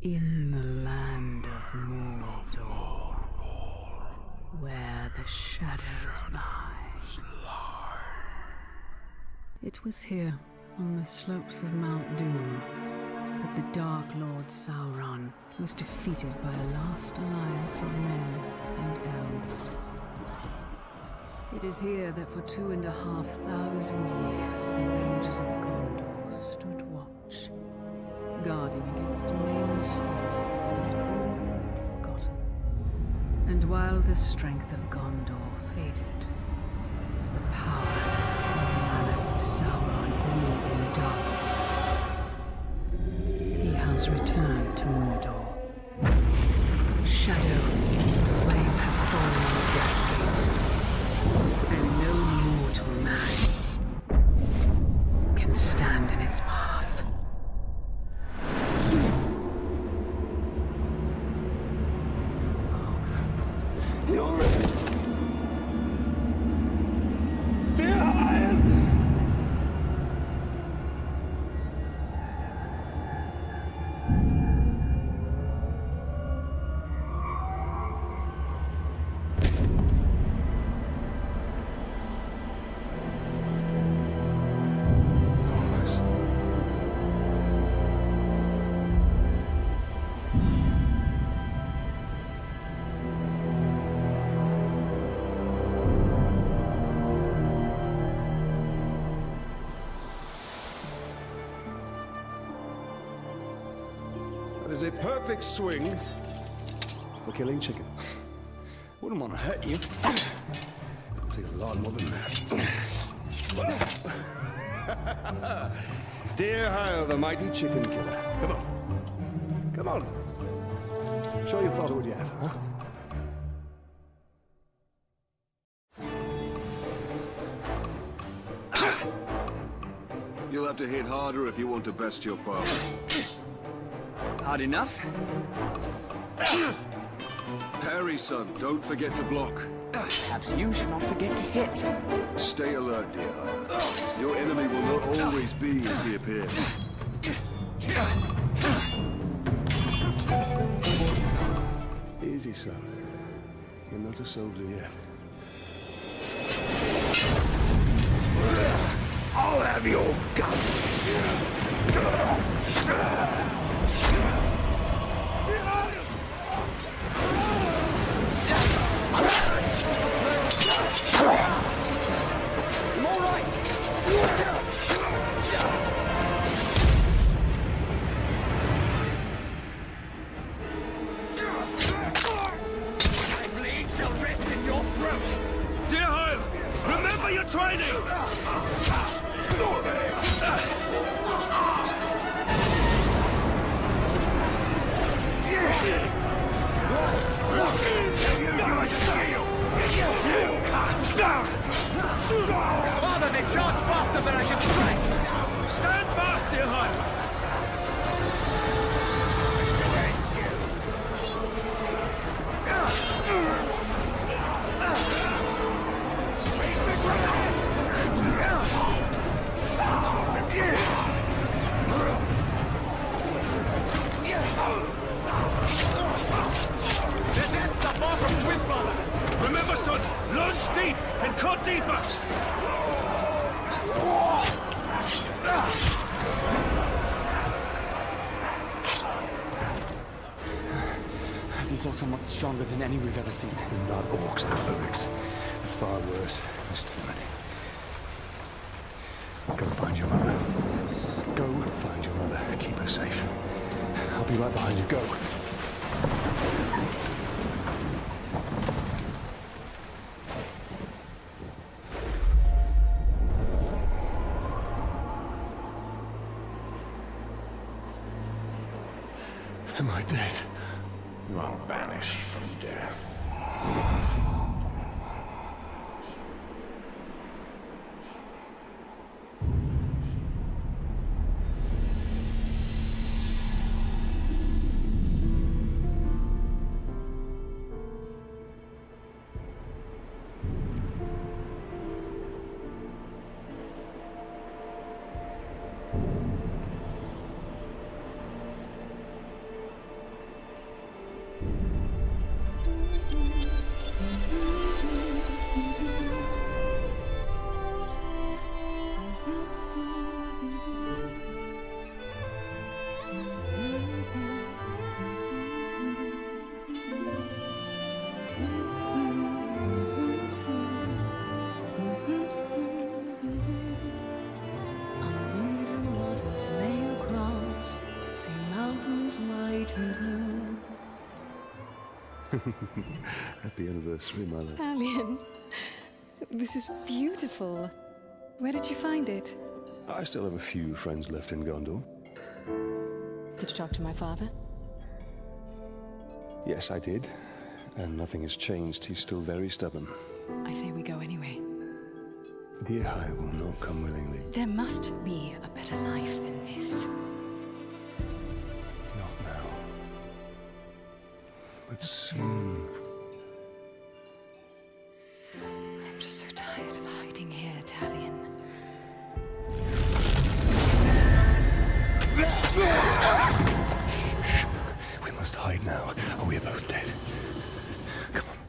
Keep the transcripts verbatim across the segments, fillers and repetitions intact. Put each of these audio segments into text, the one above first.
In the land of Mordor, where the shadows lie. It was here, on the slopes of Mount Doom, that the Dark Lord Sauron was defeated by a last alliance of men and elves. It is here that for two and a half thousand years the Rangers of Gondor stood watch, guarding against a nameless threat they had all but forgotten. And while the strength of Gondor faded, the power and malice of Sauron grew in darkness. He has returned to Mordor. Shadow, flame have fallen on the Black Gate, and no mortal man can stand in its path. You're ready. There I am. That is a perfect swing for killing chicken. Wouldn't want to hurt you. It'll take a lot more than that. Dear Hyle, the mighty chicken killer. Come on. Come on. Show your father what you have, huh? You'll have to hit harder if you want to best your father. Hard enough? Parry, son. Don't forget to block. Perhaps you should not forget to hit. Stay alert, dear Hyle. Your enemy will not always be as he appears. Easy, son. You're not a soldier yet. I'll have your gun. I'm all right. My blade shall rest in your throat. Dear Hyle, remember your training! Father, they charge faster than I can strike. Stand fast, dear Hyle! Remember, son, lunge deep and cut deeper! These orcs are much stronger than any we've ever seen. They're not orcs, they're lyrics. They're far worse. There's too many. Go find your mother. Go find your mother. Keep her safe. I'll be right behind you. Go. Am I dead? You are banished from death. Happy anniversary, my love. Talion, this is beautiful. Where did you find it? I still have a few friends left in Gondor. Did you talk to my father? Yes, I did. And nothing has changed. He's still very stubborn. I say we go anyway. Dear, I will not come willingly. There must be a better life than this. Not now. But soon. I'm just so tired of hiding here, Talion. We must hide now, or we are both dead. Come on.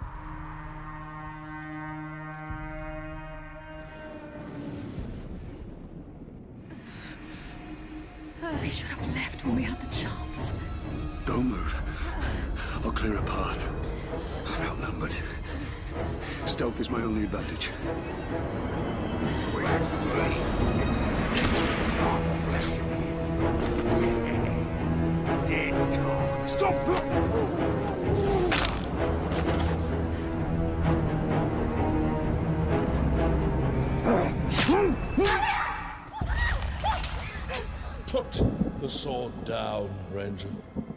We should have left when we had the chance. Don't move. I'll clear a path. I'm outnumbered. Stealth is my only advantage. Dead talk. Stop! Put the sword down, Ranger.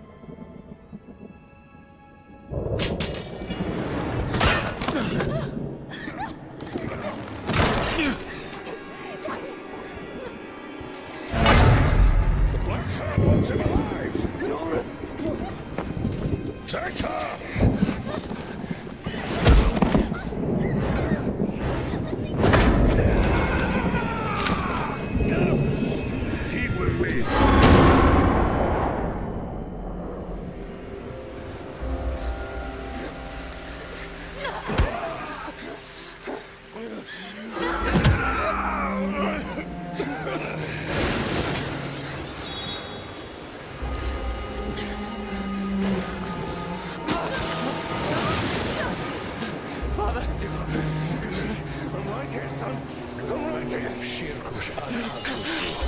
The Black Hand wants him alive! Take her! He will live. Father! I'm right here, son. I'm right here. Shirkush al-Hakush.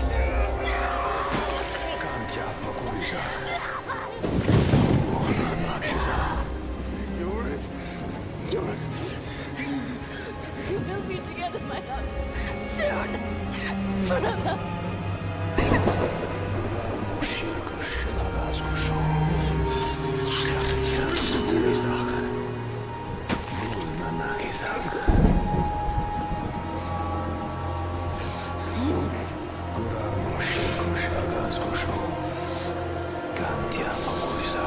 Kantya Pakuisa. Nakiza. Yorith. Yorith. We'll be together, my love. Soon. Forever. Shirkush al-Haskushu. Kantya Pakuisa. Nakiza. Gurarno Shirkush al-Haskushu. Kantya Pakuisa.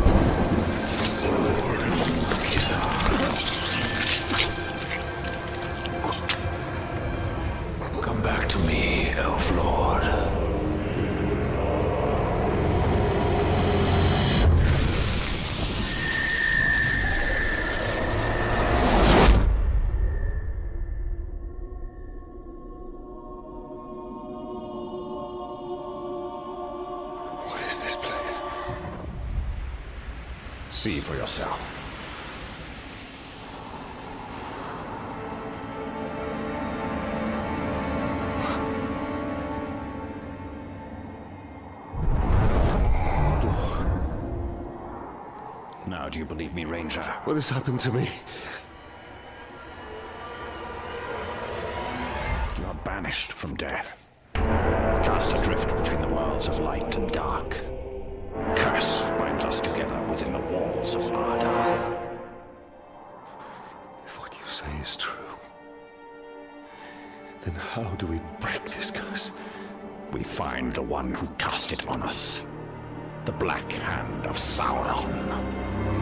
Come back to me, Elf Lord. What is this place? See for yourself. Now, do you believe me, Ranger? What has happened to me? You are banished from death. Cast adrift between the worlds of light and dark. Curse binds us together within the walls of Arda. If what you say is true, then how do we break this curse? We find the one who cast it on us. The Black Hand of Sauron.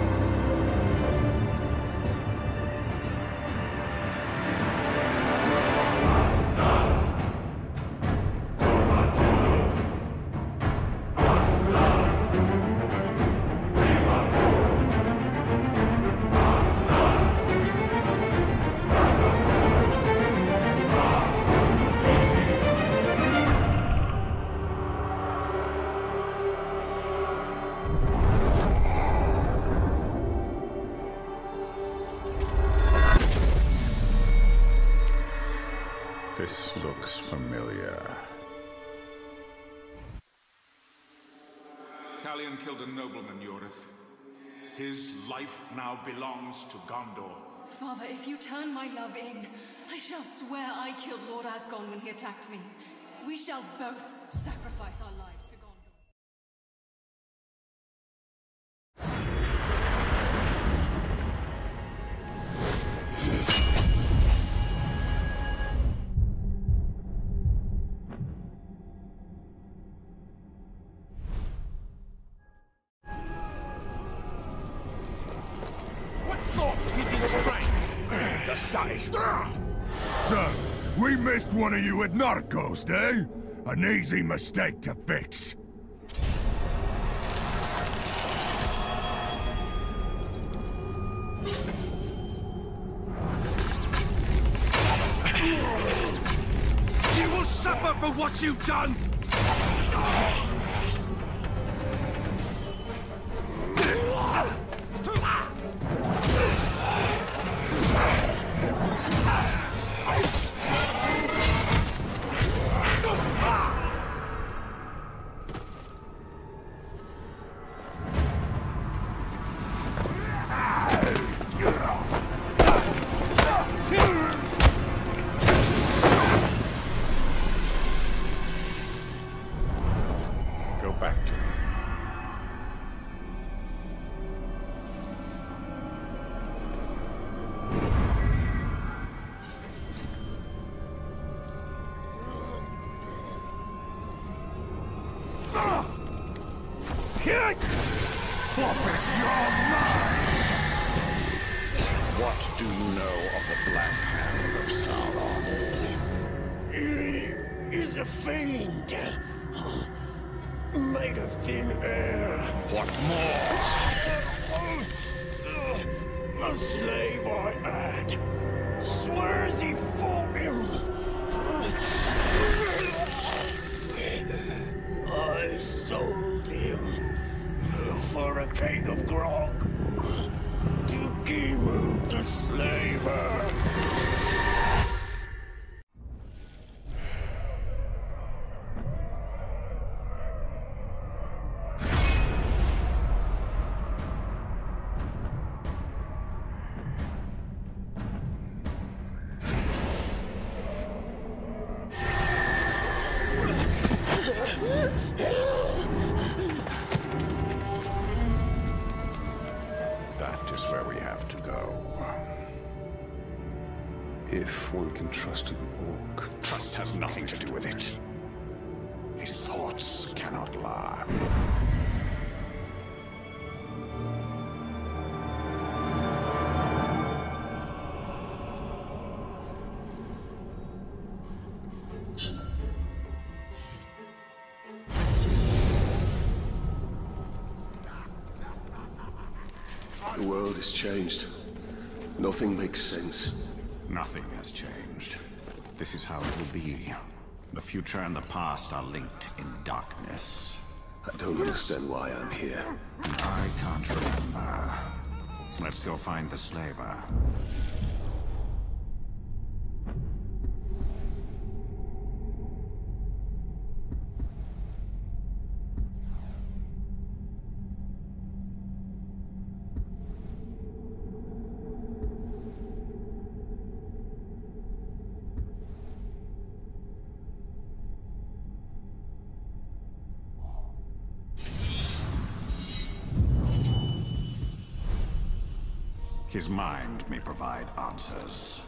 This looks familiar. Talion killed a nobleman, Yorith. his life now belongs to Gondor. Father, if you turn my love in, I shall swear I killed Lord Asgon when he attacked me. We shall both sacrifice our lives to Gondor. What thoughts give you strength? The sun is... So, we missed one of you at Narcos, eh? An easy mistake to fix. You will suffer for what you've done! Go back to him. What do you know of the Black Hand of Sauron? He is a fiend. Made of thin air. What more? A slave I had. Swears he fought him. I sold him for a keg of grog to Gimu the slaver. That is where we have to go. If one can trust an orc. Trust has nothing to do with it. His thoughts cannot lie. The world has changed. Nothing makes sense. Nothing has changed. This is how it will be. The future and the past are linked in darkness. I don't understand why I'm here. I can't remember. Let's go find the slaver. His mind may provide answers.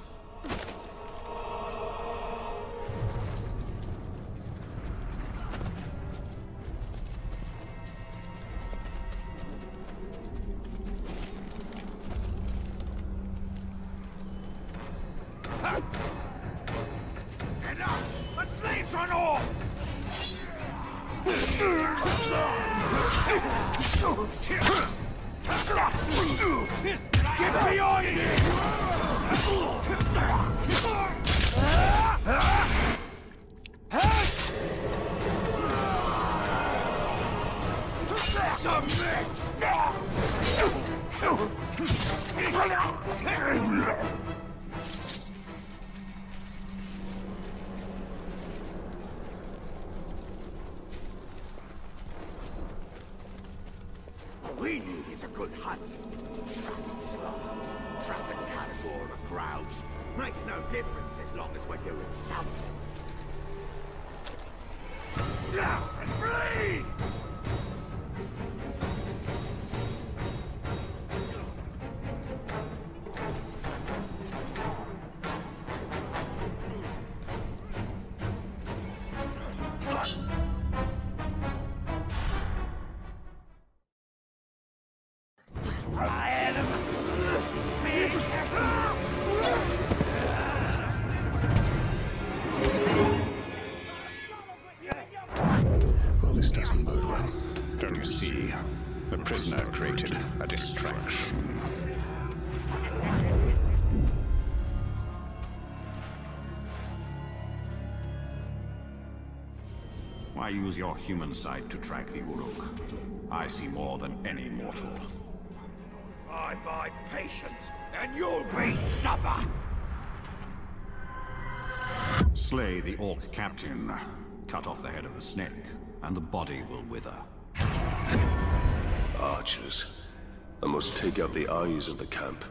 Enough! A slave's on all! Get beyond it! Submit! We need is a good hunt. crowds. Makes no difference as long as we're doing something. Now and free! Well, this doesn't bode well. Don't you see? The prisoner created a distraction. Why use your human sight to track the Uruk? I see more than any mortal. I buy patience, and you'll be supper! Slay the Orc captain, cut off the head of the snake, and the body will wither. Archers. I must take out the eyes of the camp.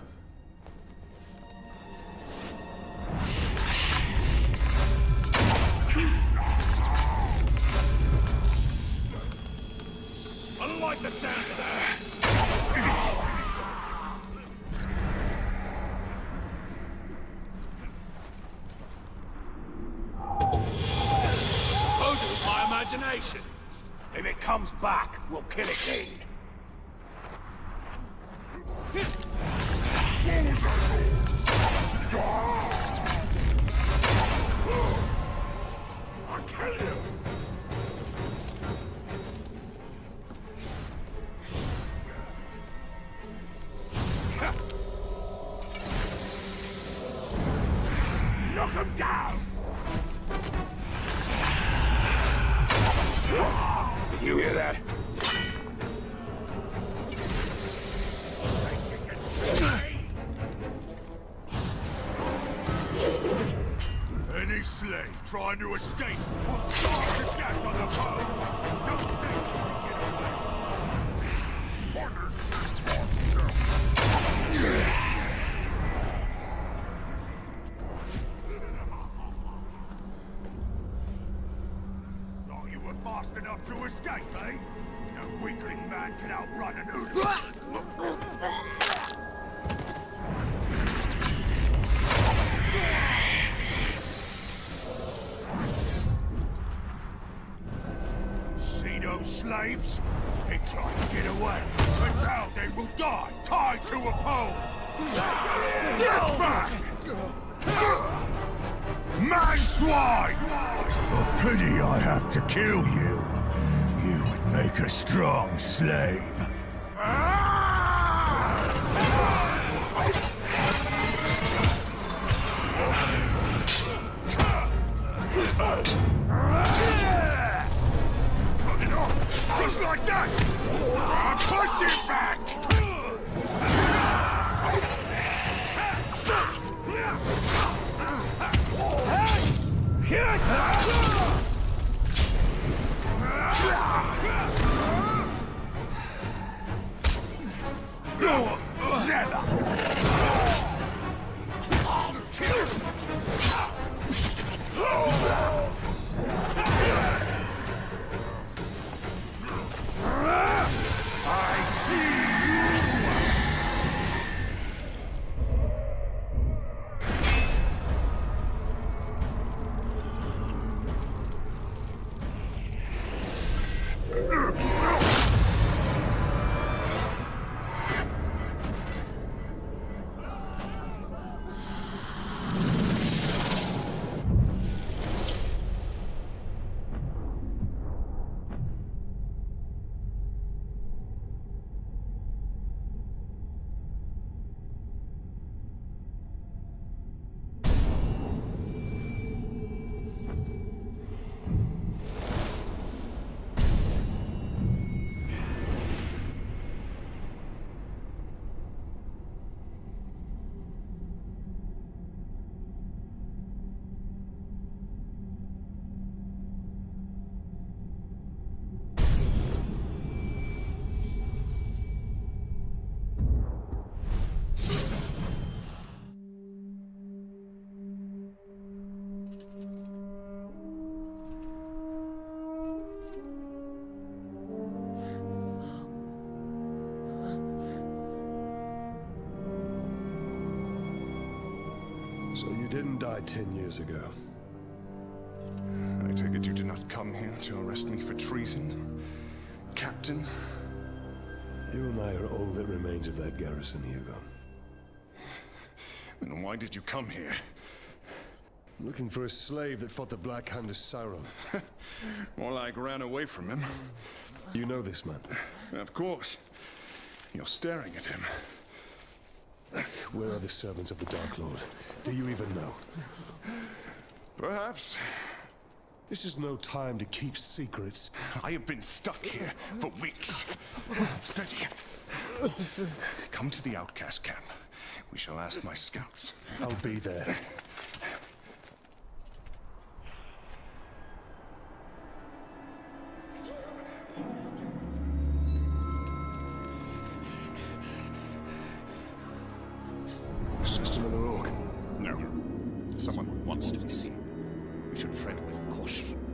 I like the sound of that! I suppose it was my imagination. If it comes back, we'll kill it dead. I'll kill you! Knock him down! You hear that? Any slave trying to escape will start to death on the boat! Don't think you can get away! Thought you were fast enough to escape, eh? No weakling man can outrun an Uruk. See those slaves? They tried to get away, but now they will die, tied to a pole! Get back! Man swine! Pity I have to kill you. You would make a strong slave. Cut it off! Just like that! Push it back! No, never! I see you! So you didn't die ten years ago. I take it you did not come here to arrest me for treason, Captain? You and I are all that remains of that garrison, Hugo. Then why did you come here? Looking for a slave that fought the Black Hand of Sauron. More like ran away from him. You know this man? Of course. You're staring at him. Where are the servants of the Dark Lord? Do you even know? Perhaps. This is no time to keep secrets. I have been stuck here for weeks. Steady. Come to the outcast camp. We shall ask my scouts. I'll be there. It's just another orc. No. Someone who wants to be seen. We should tread with caution.